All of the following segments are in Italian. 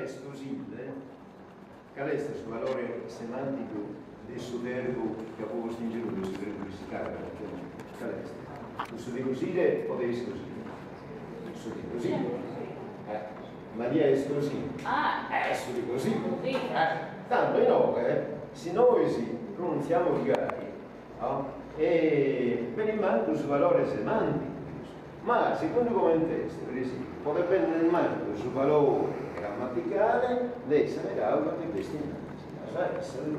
esclusivamente, qual è il valore semantico del suo verbo che può distinguere del suo verbo visitare? Qual è? Il suo decosire poteva essere così. Il suo decosire. Maria è così. È così. Tanto noi, se noi pronunziamo rigari, no? E per il manco il suo valore semantico. Ma secondo come testo, per esempio, potrebbe prendere in mano il suo valore grammaticale, lei saprà che questi deve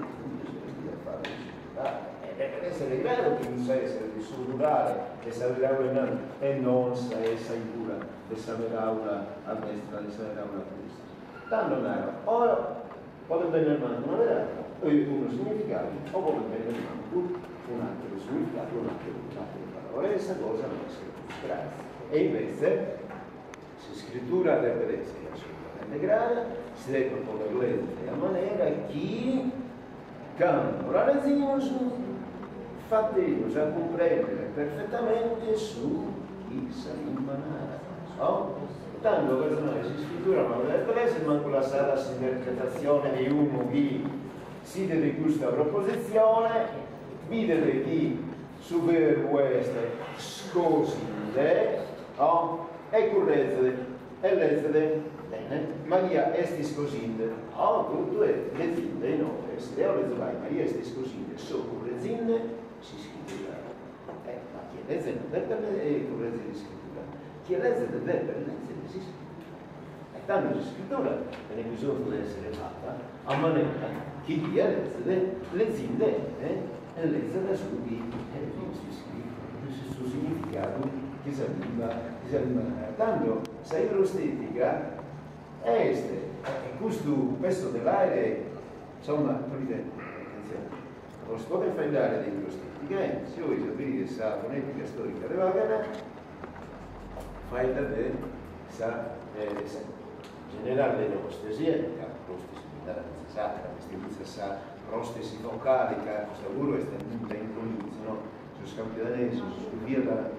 essere chiaro che non sa essere il suo rurale e saprà una e non sa essere cura e saprà una a destra e saprà una a destra. Tanto nero, ora potrebbe prendere in mano una vera uno significato o potrebbe prendere in mano un altro significato, un altro valore. Questa cosa non è grazie. E invece, se scrittura deve essere assolutamente grave, si deve poter leggere a maniera che quando la leggiamo fatemos a comprendere perfettamente su chi sa imparare. No? Tanto questo non è scrittura, ma deve essere manco la sala di interpretazione di uno che si deve questa proposizione, vede che su verbo questo scosinde, no? E correggere, e leggere bene. Maria estis scosinde, tutto è legginde, no? Se devo leggere Maria estis scosinde, so corregginde, si scriverà. Ma chi legge non deve correggere di scrittura, chi legge deve leggere si scrive. E tanto di scrittura è bisogno di essere fatta a maniera che chi legge, legginde, e leggere su chi si scrive, il suo significato. Che si arriva tanto se irostetica è questo pezzo dell'aereo insomma attenzione non si può infrangare di irostetica se voi sapete questa fonetica storica della gara fai da te sa generare le prostesi prostesi necessaria questa sa prostesi vocali che sicuro è stata in no su scambio danese su via da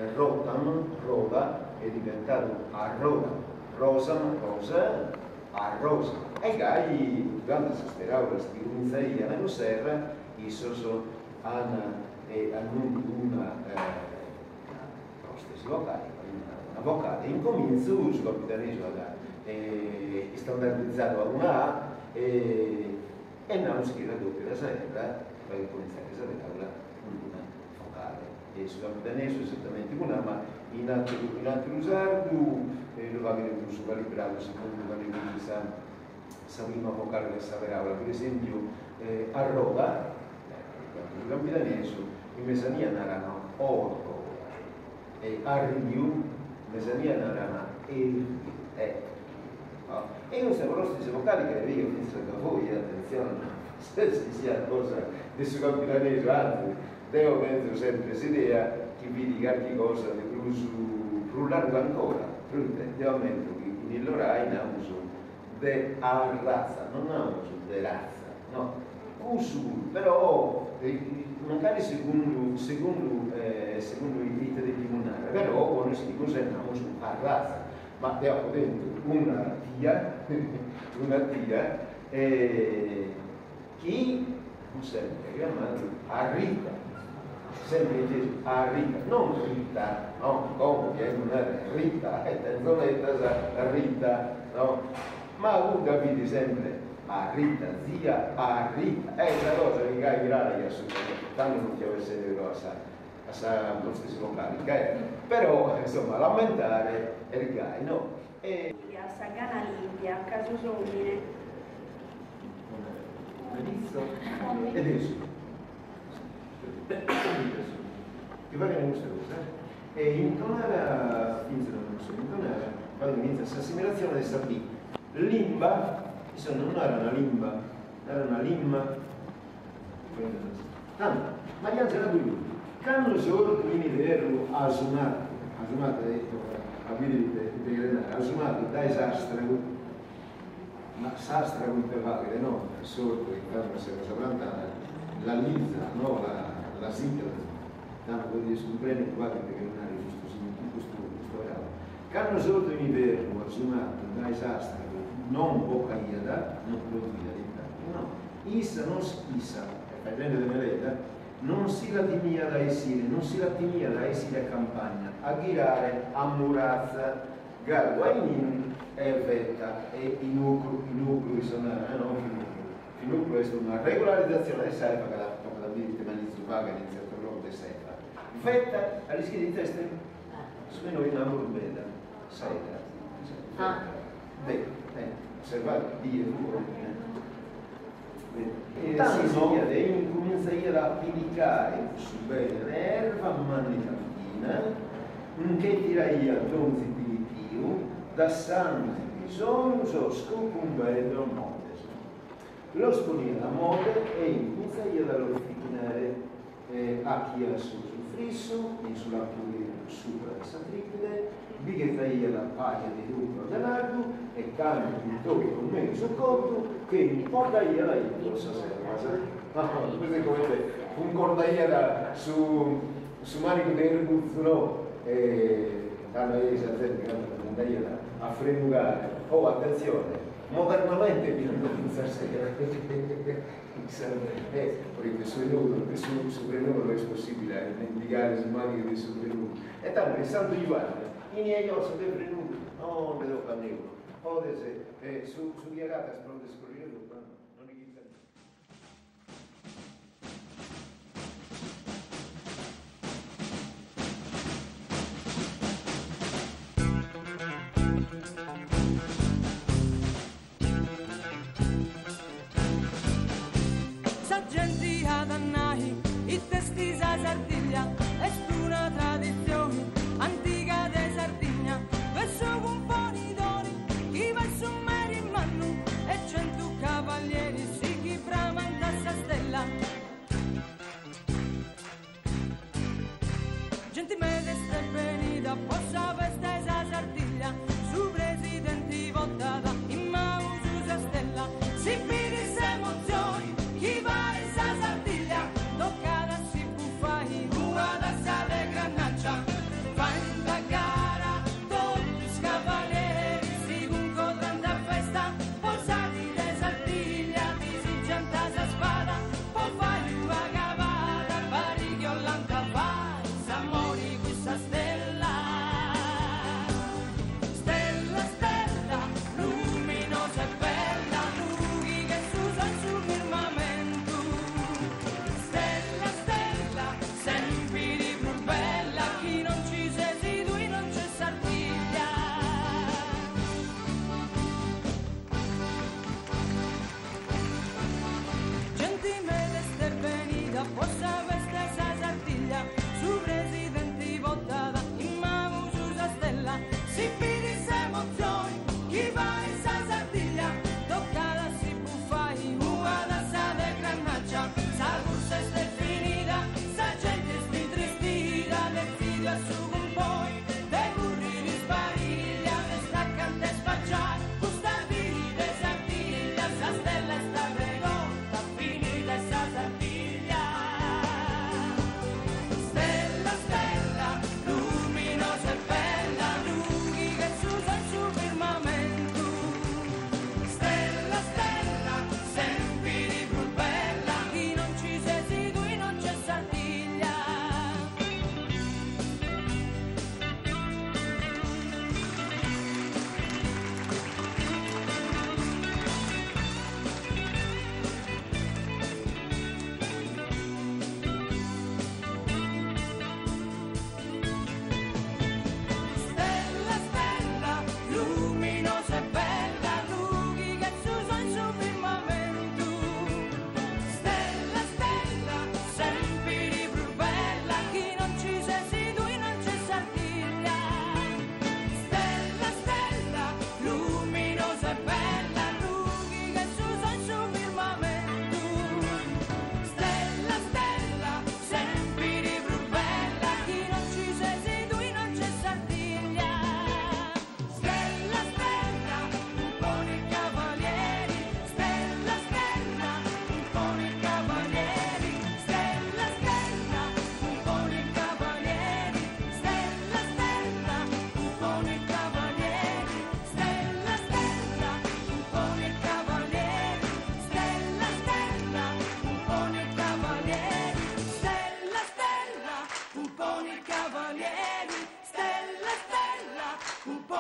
roda è diventato arroda, rosam, rosa, arrosa. E gai, quando si sperava la stilizzaia nella serra, sono una prostesi vocale, una vocale. Incomincio sul capitanesimo è standardizzato a una A e non si chiede doppio la serra, poi cominciare a sapere una vocale. E sul capitanesimo esattamente una, ma in altro usardo lo va a vedere su calibrato secondo la legge sa prima vocale che saperava, per esempio a Roda, sul capitanesimo in Mesania narano orco e a Riu in Mesania narano e non siamo lo stesso vocali che io penso da voi, attenzione, se sia cosa del suo capitanesimo, anzi devo penso sempre l'idea che vi dica qualche cosa di più largo ancora, più effettivamente nell'orai uso de razza, non uso de razza, no, uso però magari secondo i diritti di comunale, però quando si dice uso a razza, ma abbiamo dentro una tia che non sempre chiamato arriva sempre a Rita, non Rita, no, come che non è Rita, terzoletta Rita, no, ma un capite sempre a Rita, zia, a Rita, è una cosa che gai grave assolutamente, tanto non ti avesse detto a lo stesso locale, però insomma lamentare è il gai, no? E Sagana Limpia, caso Somine. Benizzo ed adesso. Che va bene questa cosa e intonare quando inizia questa assimilazione di sapere limba non era una limba era una limma Marianza era due quando solo quindi vero asumato a dire di grenare asumato dai sastrago ma sastrago per valere no solo che quando si era plantata la lizza no la sigla tanto vuol dire comprendere qua perché non è questo grado. Quando sotto in inverno, asumato dai sastra, non bocca iada, non provvida di tanto, no. Issa non spisa, fai prendere meleda, non si latimia da esile, non si latimia da esile a campagna, a girare a murazza, Guainin è vetta e i nuclei sono, no, il nucleo è una regolarizzazione del SEPA che la vidite malizzo paga iniziato loro del SEPA. Vetta a rischio di testa, su noi in amore beda, seta. Osservate, Dio, tanto incomincia a applicare su bene l'erba manicatina che tiraia donzi di Dio da santi bisogno scopun bello modes. Lo sponina a mode e incomincia a l'orfinare a chi ha sul frisso, sulla pulire sopra la satripide, bighettaia la paglia di lucro denardo e cambia il tocco con me sul conto che in cordaia la io so se questo è come un cordaia su manico del rebuzzo no danno a frenugare attenzione modernamente bisogna pensarsi perché su Renulo è possibile indicare su manico di su Renulo e tanto il Santo Giovanni in Iosso del Renulo non vedo cannevo su Chiarata esplode scorrere non gli dica Sargenti ad annai, i testi sa Sardiglia, è una tradizione antica de Sardigna, verso un po' di doni, chi verso un merimannu, e 100 cavalieri, si chi brama in tassa stella. Gente medesta e venita, possa veste sa Sardiglia, su presidenti votata, in mausu sa stella, si finisse emozioni, chi va in sa Sardiglia, toccata si buffa in rua da sale granaccia, fa in da gara, tutti scavalieri, si concorrendo a festa, posati de Sardiglia, di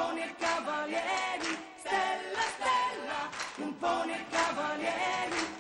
pone il cavalieri, stella, stella, non pone il cavalieri.